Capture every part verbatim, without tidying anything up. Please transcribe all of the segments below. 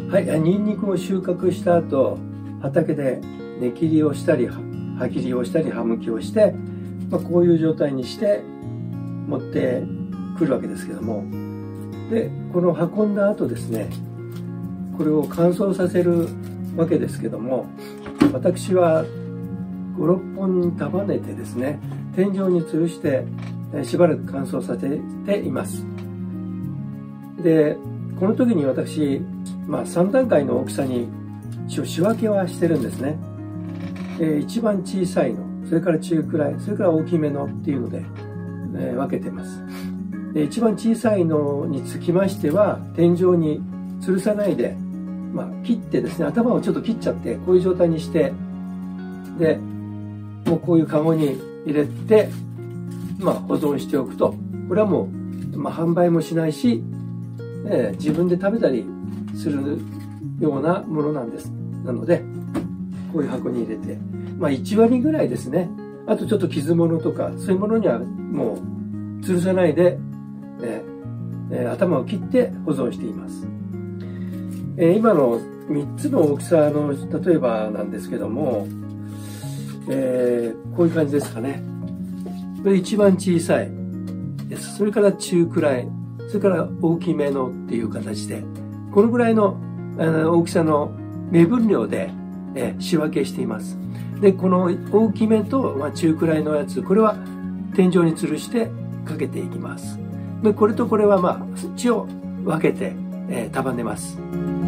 はい、ニンニクを収穫した後、畑で根切りをしたり葉切りをしたり葉むきをして、まあ、こういう状態にして持ってくるわけですけども、でこの運んだ後ですね、これを乾燥させるわけですけども、私はごろっぽん束ねてですね、天井に吊るしてしばらく乾燥させています。でこの時に私、まあ、さん段階の大きさに一応仕分けはしてるんですね。えー、一番小さいの、それから中くらい、それから大きめのっていうので、えー、分けてます。で一番小さいのにつきましては、天井に吊るさないで、まあ、切ってですね、頭をちょっと切っちゃってこういう状態にして、でもうこういうカゴに入れて、まあ、保存しておくと、これはもう、まあ、販売もしないし、えー、自分で食べたりするようなものなんです。なのでこういう箱に入れて、まあ、いち割ぐらいですね。あとちょっと傷物とかそういうものにはもう吊るさないで、えーえー、頭を切って保存しています。えー、今のみっつの大きさの例えばなんですけども、えー、こういう感じですかね。これ一番小さいです。それから中くらい、それから大きめのっていう形で、このぐらいの大きさの目分量で仕分けしています。でこの大きめと中くらいのやつ、これは天井に吊るしてかけていきます。でこれとこれはまあ土を分けて、えー、束ねます。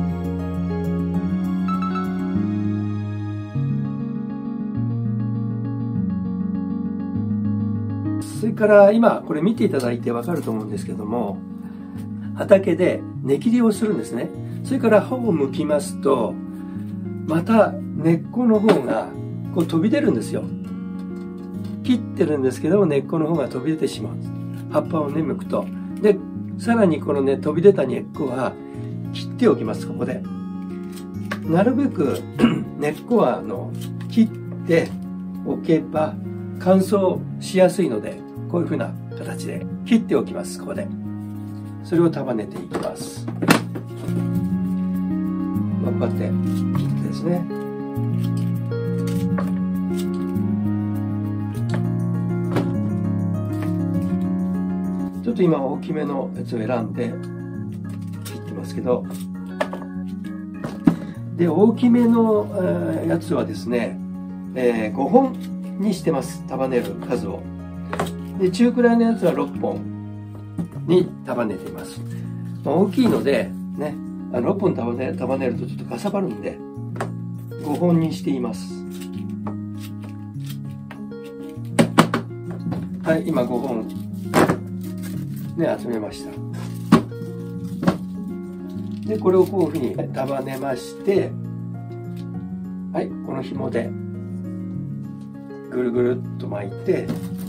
それから今これ見ていただいて分かると思うんですけども、畑で根切りをするんですね。それから葉をむきますと、また根っこの方がこう飛び出るんですよ。切ってるんですけども、根っこの方が飛び出てしまう。葉っぱをねむくと、でさらにこのね飛び出た根っこは切っておきます。ここでなるべく根っこはあの切っておけば乾燥しやすいので、こういうふうな形で切っておきます。ここでそれを束ねていきます。まあ、こうやって切ってですね、ちょっと今大きめのやつを選んで切ってますけど、で大きめのやつはですね、えー、ごほんにしてます。束ねる数を。で中くらいのやつはろっぽんに束ねています。まあ、大きいのでね、あのろっぽん束ね、束ねるとちょっとかさばるんでごほんにしています。はい、今ごほんね集めました。でこれをこういうふうに束ねまして、はい、この紐でぐるぐるっと巻いて、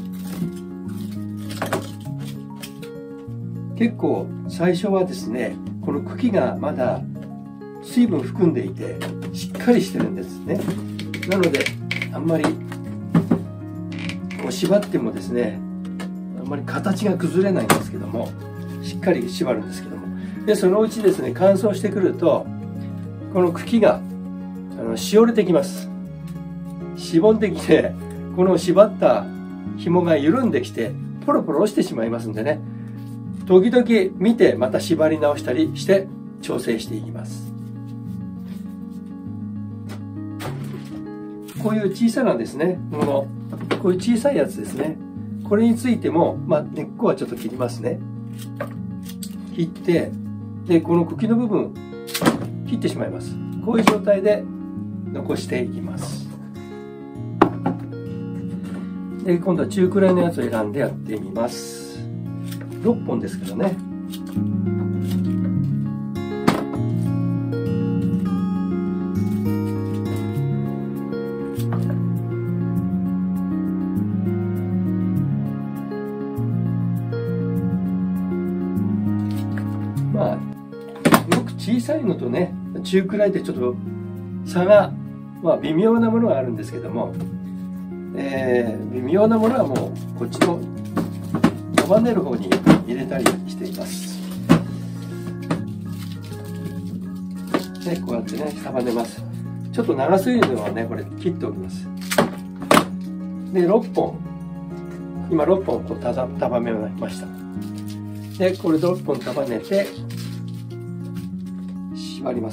結構最初はですね、この茎がまだ水分含んでいてしっかりしてるんですね。なのであんまりこう縛ってもですね、あんまり形が崩れないんですけども、しっかり縛るんですけども、でそのうちですね乾燥してくるとこの茎があのしおれてきます。しぼんできて、この縛った紐が緩んできてポロポロ落ちてしまいますんでね、時々見てまた縛り直したりして調整していきます。こういう小さなですねもの、こういう小さいやつですね、これについても、まあ、根っこはちょっと切りますね。切って、でこの茎の部分切ってしまいます。こういう状態で残していきます。で今度は中くらいのやつを選んでやってみます。ろっぽんですけどね。まあよく小さいのとね中くらいでちょっと差が、まあ、微妙なものがあるんですけども、えー、微妙なものはもうこっちの束ねる方に入れたりしています。 でこうやってね束ねます。ちょっと長すぎるのはねこれ切っておきます。でろっぽん、今ろっぽんこうた束めました。でこれろっぽん束ねて縛ります。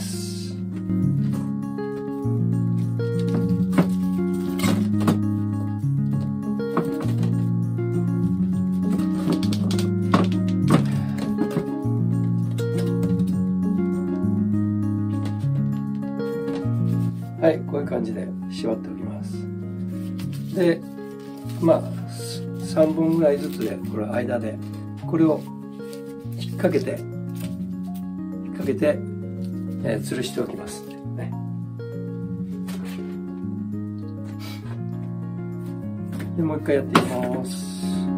はい、こういう感じで縛っておきます。で、まあさんぼんぐらいずつでこれ間でこれを引っ掛けて引っ掛けて、えー、吊るしておきますね。でもう一回やっていきます。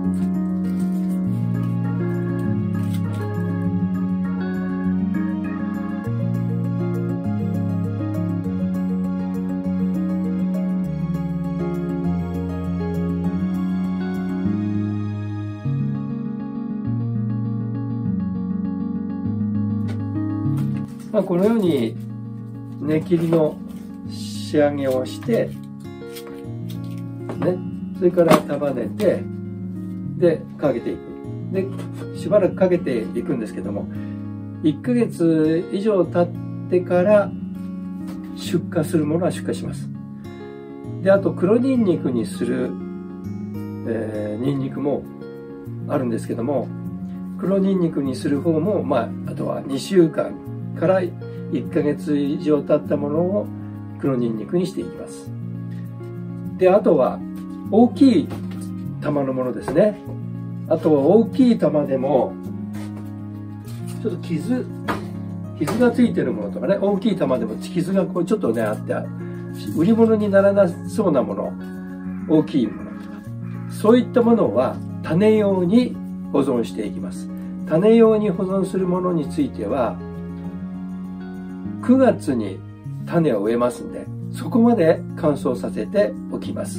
まあこのように根切りの仕上げをして、ね、それから束ねて、でかけていく。でしばらくかけていくんですけども、いっかげつ以上経ってから出荷するものは出荷します。であと黒ニンニクにする、えー、ニンニクもあるんですけども、黒ニンニクにする方も、まあ、あとはにしゅうかんからいっかげつ以上経ったものを黒ニンニクにしていきます。であとは大きい玉のものですね。あとは大きい玉でもちょっと傷傷がついてるものとかね、大きい玉でも傷がこうちょっとねあって売り物にならなそうなもの、大きいものとか、そういったものは種用に保存していきます。種用に保存するものについてはくがつに種を植えますんで、そこまで乾燥させておきます。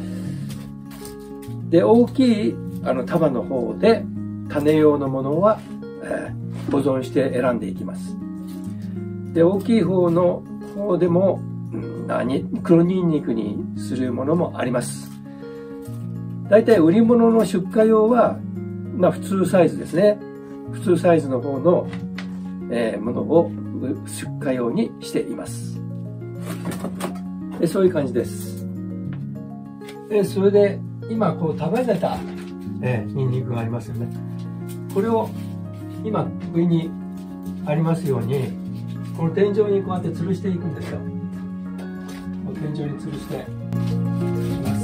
で大きいあの束の方で種用のものは、えー、保存して選んでいきます。で大きい方の方でも、うん、何黒ニンニクにするものもあります。だいたい売り物の出荷用は、まあ、普通サイズですね。普通サイズの方の、えー、ものを出荷用にしています。でそういう感じです。でそれで今こう束ねた、えー、ニンニクがありますよね。これを今上にありますようにこの天井にこうやって吊るしていくんですよ。天井に吊るしていきます。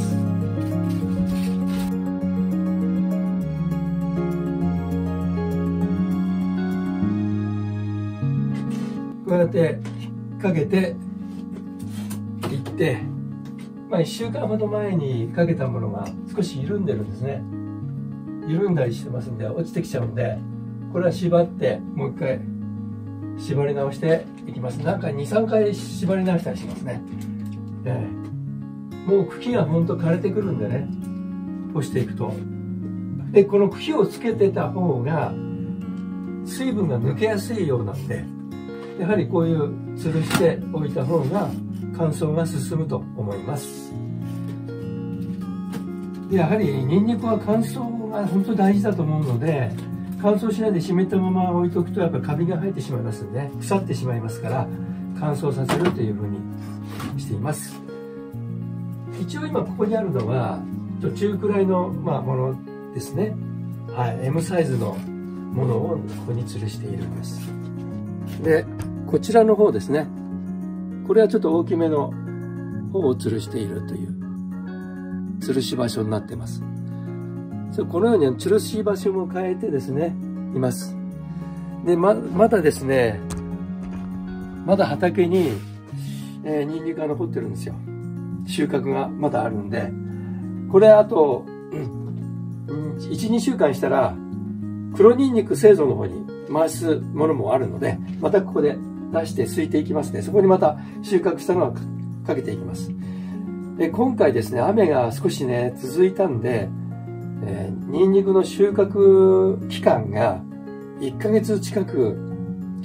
こうやって引っ掛けていって、まあ、いっしゅうかんほど前にかけたものが少し緩んでるんですね。緩んだりしてますんで落ちてきちゃうんで、これは縛ってもう一回縛り直していきます。なんかにさんかい縛り直したりしますね。ええ、もう茎がほんと枯れてくるんでね、干していくと。でこの茎をつけてた方が水分が抜けやすいようなんで、やはりこういう吊るしておいた方が乾燥が進むと思います。でやはりニンニクは乾燥が本当に大事だと思うので、乾燥しないで湿ったまま置いとくとやっぱりカビが生えてしまいますんで、腐ってしまいますから乾燥させるというふうにしています。一応今ここにあるのは中くらいの、まあ、ものですね。はい、エム サイズのものをここに吊るしているんです。でこちらの方ですね、これはちょっと大きめの方を吊るしているという吊るし場所になっています。このように吊るし場所も変えてですねいます。で ま, まだですねまだ畑に、えー、ニンニクが残ってるんですよ。収穫がまだあるんで、これあと、うん、いちにしゅうかんしたら黒ニンニク製造の方に回すものもあるので、またここで出してすいていきますね。そこにまた収穫したのはかけていきます。で今回ですね雨が少しね続いたんで、えー、ニンニクの収穫期間がいっかげつ近く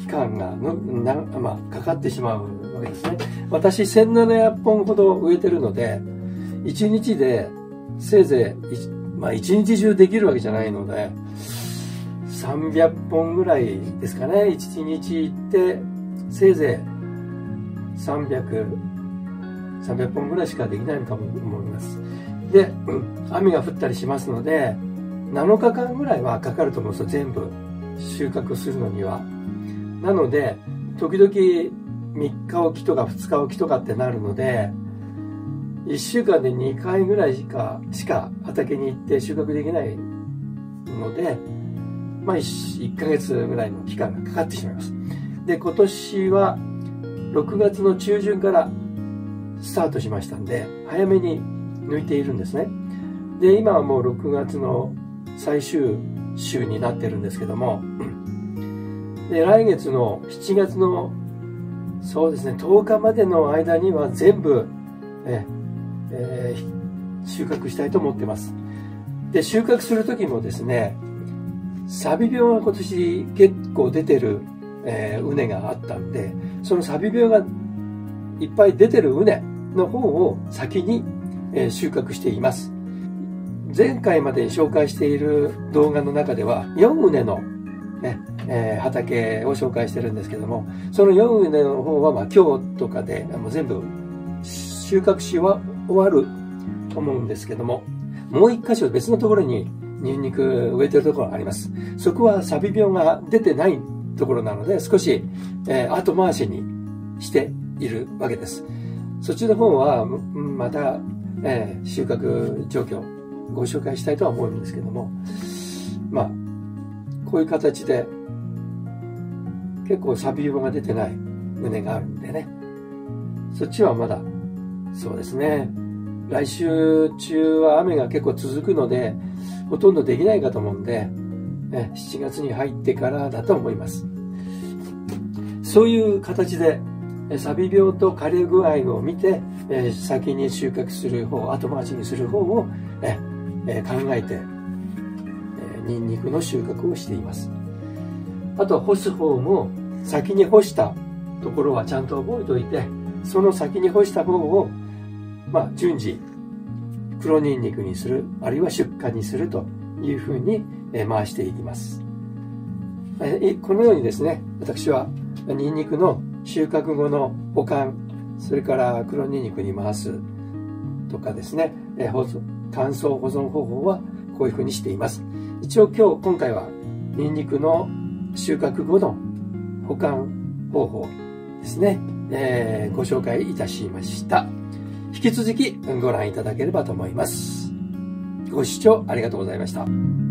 期間がのな、まあ、かかってしまうわけですね。私せんななひゃっぽんほど植えてるので、いちにちでせいぜい、まあ、一日中できるわけじゃないので、さんびゃっぽんぐらいですかね。いちにち行ってせいぜいさんびゃく、さんびゃっぽんぐらいしかできないのかも思います。で、雨が降ったりしますので、なのかかんぐらいはかかると思うんですよ、全部収穫するのには。なので、時々みっかおきとかふつかおきとかってなるので、いっしゅうかんでにかいぐらいしか、しか畑に行って収穫できないので、まあ 1, いっかげつぐらいの期間がかかってしまいます。で、今年はろくがつの中旬からスタートしましたんで、早めに抜いているんですね。で、今はもうろくがつの最終週になってるんですけども、で、来月のしちがつの、そうですね、とおかまでの間には全部、ええー、収穫したいと思ってます。で、収穫する時もですね、サビ病が今年結構出てる、えー、畝があったんで、そのサビ病がいっぱい出てる畝の方を先に、えー、収穫しています。前回までに紹介している動画の中ではよん畝の、ねえー、畑を紹介してるんですけども、そのよん畝の方はまあ今日とかでもう全部収穫しは終わると思うんですけども、もう一箇所別のところにニンニク植えてるところがあります。そこはサビ病が出てないところなので、少し、えー、後回しにしているわけです。そっちの方はまた、えー、収穫状況ご紹介したいとは思うんですけども、まあこういう形で結構サビ病が出てない畝があるんでね、そっちはまだそうですね、来週中は雨が結構続くのでほとんどできないかと思うんで、ね、しちがつに入ってからだと思います。そういう形でサビ病と枯れ具合を見て、えー、先に収穫する方、後回しにする方を、えー、考えて、えー、ニンニクの収穫をしています。あと干す方も先に干したところはちゃんと覚えておいて、その先に干した方を、まあ、順次黒ニンニクにする、あるいは出荷にするというふうに回していきます。このようにですね、私はニンニクの収穫後の保管、それから黒ニンニクに回すとかですね、乾燥保存方法はこういうふうにしています。一応今日、今回はニンニクの収穫後の保管方法ですね、えー、ご紹介いたしました。引き続きご覧いただければと思います。ご視聴ありがとうございました。